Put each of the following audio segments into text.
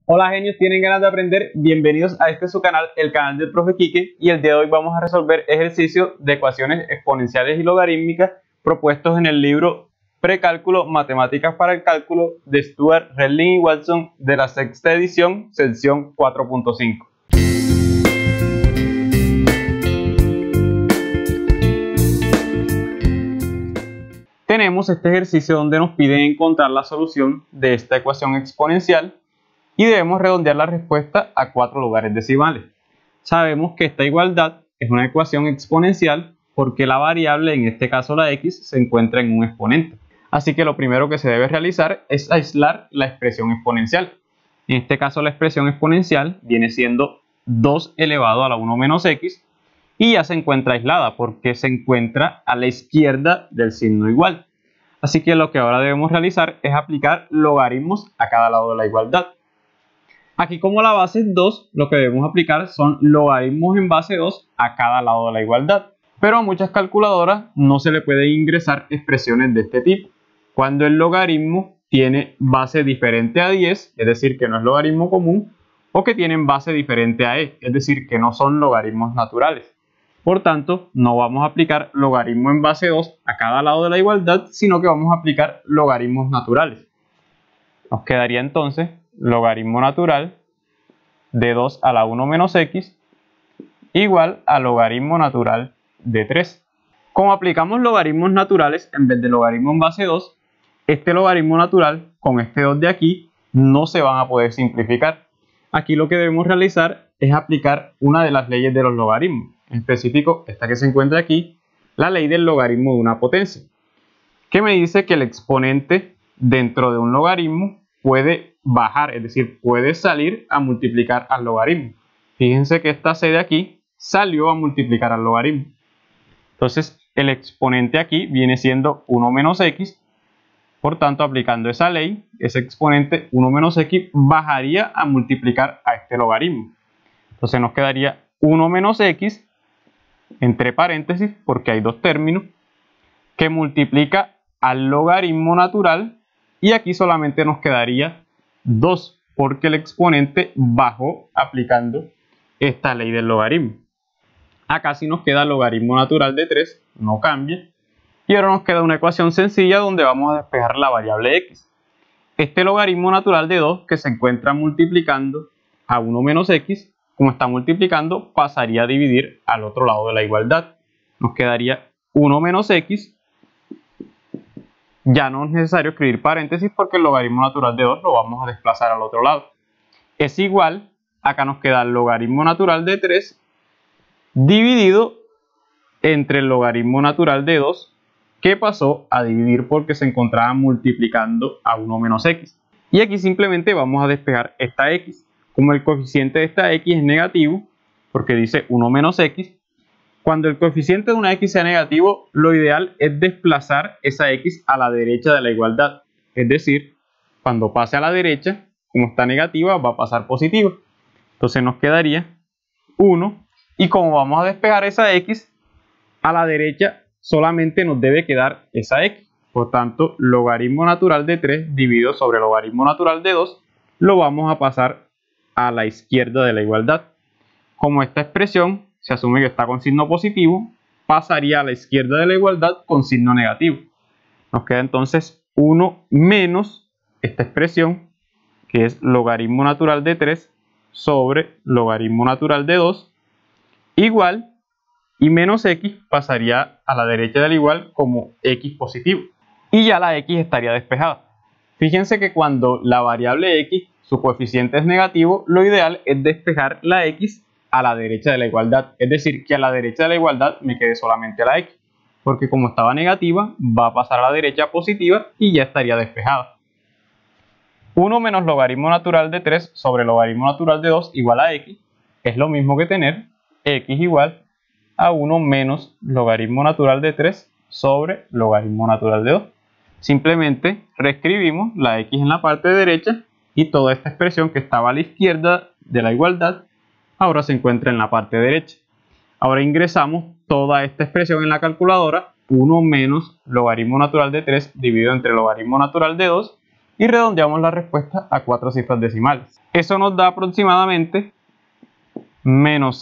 Hola genios, ¿tienen ganas de aprender? Bienvenidos a este su canal, el canal del profe Quique, y el día de hoy vamos a resolver ejercicios de ecuaciones exponenciales y logarítmicas propuestos en el libro Precálculo, Matemáticas para el Cálculo de Stuart, Redling y Watson de la sexta edición, sección 4.5. Tenemos este ejercicio donde nos piden encontrar la solución de esta ecuación exponencial y debemos redondear la respuesta a 4 lugares decimales. Sabemos que esta igualdad es una ecuación exponencial porque la variable, en este caso la x, se encuentra en un exponente. Así que lo primero que se debe realizar es aislar la expresión exponencial. En este caso la expresión exponencial viene siendo 2 elevado a la 1 menos x y ya se encuentra aislada porque se encuentra a la izquierda del signo igual. Así que lo que ahora debemos realizar es aplicar logaritmos a cada lado de la igualdad. Aquí, como la base es 2, lo que debemos aplicar son logaritmos en base 2 a cada lado de la igualdad. Pero a muchas calculadoras no se le puede ingresar expresiones de este tipo. Cuando el logaritmo tiene base diferente a 10, es decir, que no es logaritmo común, o que tienen base diferente a e, es decir, que no son logaritmos naturales. Por tanto, no vamos a aplicar logaritmo en base 2 a cada lado de la igualdad, sino que vamos a aplicar logaritmos naturales. Nos quedaría entonces logaritmo natural de 2 a la 1 menos x igual a logaritmo natural de 3. Como aplicamos logaritmos naturales en vez de logaritmo en base 2, este logaritmo natural con este 2 de aquí no se van a poder simplificar. Aquí lo que debemos realizar es aplicar una de las leyes de los logaritmos, en específico esta que se encuentra aquí, la ley del logaritmo de una potencia, que me dice que el exponente dentro de un logaritmo puede bajar, es decir, puede salir a multiplicar al logaritmo. Fíjense que esta c de aquí salió a multiplicar al logaritmo. Entonces, el exponente aquí viene siendo 1 menos x. Por tanto, aplicando esa ley, ese exponente 1 menos x bajaría a multiplicar a este logaritmo. Entonces nos quedaría 1 menos x, entre paréntesis, porque hay dos términos, que multiplica al logaritmo natural. Y aquí solamente nos quedaría 2, porque el exponente bajó aplicando esta ley del logaritmo. Acá sí nos queda logaritmo natural de 3, no cambia. Y ahora nos queda una ecuación sencilla donde vamos a despejar la variable x. Este logaritmo natural de 2 que se encuentra multiplicando a 1 menos x, como está multiplicando, pasaría a dividir al otro lado de la igualdad. Nos quedaría 1 menos x. Ya no es necesario escribir paréntesis porque el logaritmo natural de 2 lo vamos a desplazar al otro lado. Es igual, acá nos queda el logaritmo natural de 3 dividido entre el logaritmo natural de 2 que pasó a dividir porque se encontraba multiplicando a 1 menos x. Y aquí simplemente vamos a despejar esta x. Como el coeficiente de esta x es negativo, porque dice 1 menos x, cuando el coeficiente de una x sea negativo, lo ideal es desplazar esa x a la derecha de la igualdad. Es decir, cuando pase a la derecha, como está negativa, va a pasar positiva. Entonces nos quedaría 1. Y como vamos a despejar esa x, a la derecha solamente nos debe quedar esa x. Por tanto, logaritmo natural de 3 dividido sobre logaritmo natural de 2 lo vamos a pasar a la izquierda de la igualdad. Como esta expresión se asume que está con signo positivo, pasaría a la izquierda de la igualdad con signo negativo. Nos queda entonces 1 menos esta expresión, que es logaritmo natural de 3 sobre logaritmo natural de 2, igual, y menos x pasaría a la derecha del igual como x positivo. Y ya la x estaría despejada. Fíjense que cuando la variable x, su coeficiente es negativo, lo ideal es despejar la x a la derecha de la igualdad, es decir, que a la derecha de la igualdad me quede solamente la x, porque como estaba negativa, va a pasar a la derecha positiva y ya estaría despejada. 1 menos logaritmo natural de 3 sobre logaritmo natural de 2 igual a x, es lo mismo que tener x igual a 1 menos logaritmo natural de 3 sobre logaritmo natural de 2. Simplemente reescribimos la x en la parte derecha y toda esta expresión que estaba a la izquierda de la igualdad ahora se encuentra en la parte derecha. Ahora ingresamos toda esta expresión en la calculadora, 1 menos logaritmo natural de 3 dividido entre logaritmo natural de 2, y redondeamos la respuesta a 4 cifras decimales. Eso nos da aproximadamente menos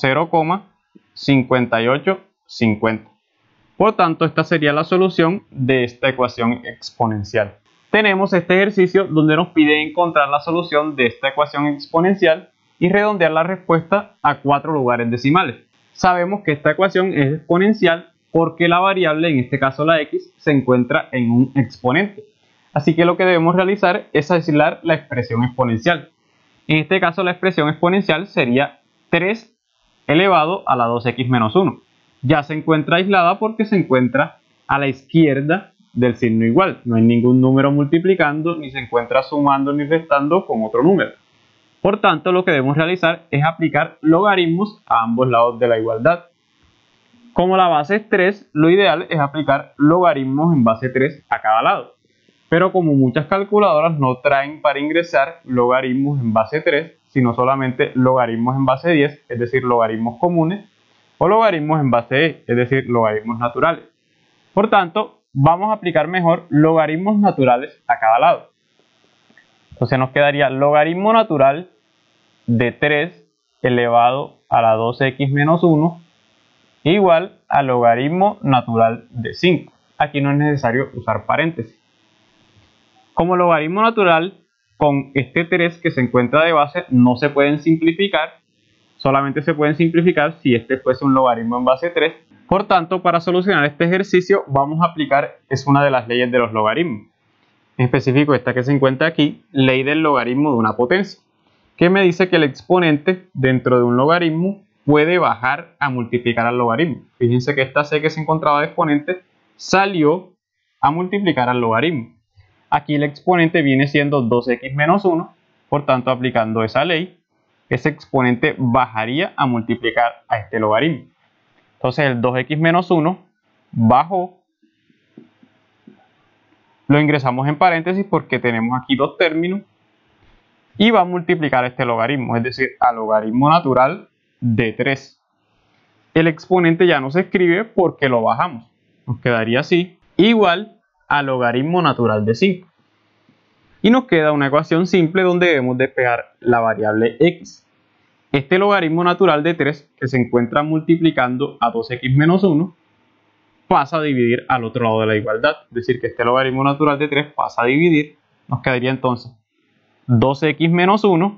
0,5850. Por tanto, esta sería la solución de esta ecuación exponencial. Tenemos este ejercicio donde nos pide encontrar la solución de esta ecuación exponencial y redondear la respuesta a 4 lugares decimales. Sabemos que esta ecuación es exponencial porque la variable, en este caso la x, se encuentra en un exponente. Así que lo que debemos realizar es aislar la expresión exponencial. En este caso la expresión exponencial sería 3 elevado a la 2x menos 1. Ya se encuentra aislada porque se encuentra a la izquierda del signo igual. No hay ningún número multiplicando, ni se encuentra sumando ni restando con otro número. Por tanto, lo que debemos realizar es aplicar logaritmos a ambos lados de la igualdad. Como la base es 3, lo ideal es aplicar logaritmos en base 3 a cada lado. Pero como muchas calculadoras no traen para ingresar logaritmos en base 3, sino solamente logaritmos en base 10, es decir, logaritmos comunes, o logaritmos en base e, es decir, logaritmos naturales. Por tanto, vamos a aplicar mejor logaritmos naturales a cada lado. Entonces nos quedaría logaritmo natural de 3 elevado a la 2x menos 1 igual a logaritmo natural de 5. Aquí no es necesario usar paréntesis. Como logaritmo natural, con este 3 que se encuentra de base no se pueden simplificar, solamente se pueden simplificar si este fuese un logaritmo en base 3. Por tanto, para solucionar este ejercicio vamos a aplicar una de las leyes de los logaritmos. En específico esta que se encuentra aquí, ley del logaritmo de una potencia, que me dice que el exponente dentro de un logaritmo puede bajar a multiplicar al logaritmo. Fíjense que esta c que se encontraba de exponente salió a multiplicar al logaritmo. Aquí el exponente viene siendo 2x menos 1, por tanto aplicando esa ley, ese exponente bajaría a multiplicar a este logaritmo. Entonces el 2x menos 1 bajó, lo ingresamos en paréntesis porque tenemos aquí dos términos, y va a multiplicar este logaritmo, es decir, al logaritmo natural de 3. El exponente ya no se escribe porque lo bajamos, nos quedaría así, igual al logaritmo natural de 5. Y nos queda una ecuación simple donde debemos despejar la variable x. Este logaritmo natural de 3 que se encuentra multiplicando a 2x menos 1 pasa a dividir al otro lado de la igualdad. Es decir, que este logaritmo natural de 3 pasa a dividir. Nos quedaría entonces 2x menos 1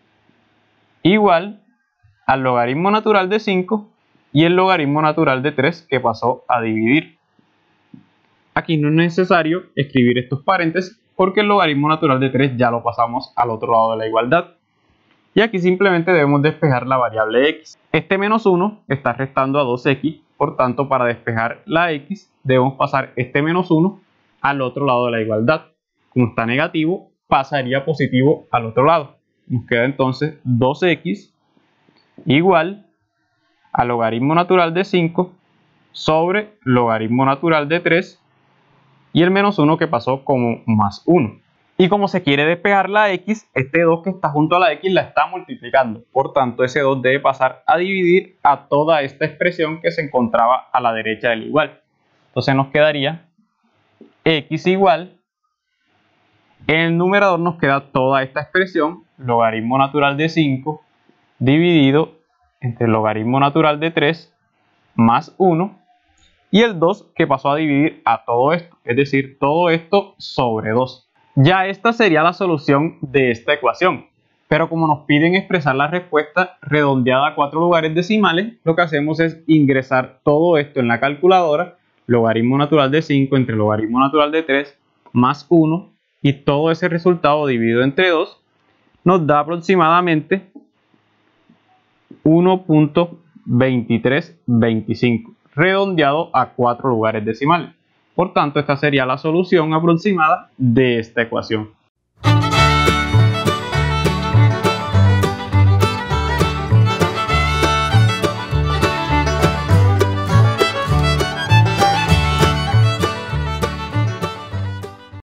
igual al logaritmo natural de 5 y el logaritmo natural de 3 que pasó a dividir. Aquí no es necesario escribir estos paréntesis porque el logaritmo natural de 3 ya lo pasamos al otro lado de la igualdad. Y aquí simplemente debemos despejar la variable x. Este menos 1 está restando a 2x, por tanto para despejar la x debemos pasar este menos 1 al otro lado de la igualdad. Como está negativo, pasaría positivo al otro lado. Nos queda entonces 2x igual al logaritmo natural de 5 sobre logaritmo natural de 3 y el menos 1 que pasó como más 1. Y como se quiere despejar la x, este 2 que está junto a la x la está multiplicando. Por tanto, ese 2 debe pasar a dividir a toda esta expresión que se encontraba a la derecha del igual. Entonces nos quedaría x igual, en el numerador nos queda toda esta expresión, logaritmo natural de 5 dividido entre logaritmo natural de 3 más 1 y el 2 que pasó a dividir a todo esto, es decir, todo esto sobre 2. Ya esta sería la solución de esta ecuación, pero como nos piden expresar la respuesta redondeada a 4 lugares decimales, lo que hacemos es ingresar todo esto en la calculadora, logaritmo natural de 5 entre logaritmo natural de 3 más 1, y todo ese resultado dividido entre 2 nos da aproximadamente 1.2325, redondeado a 4 lugares decimales. Por tanto, esta sería la solución aproximada de esta ecuación.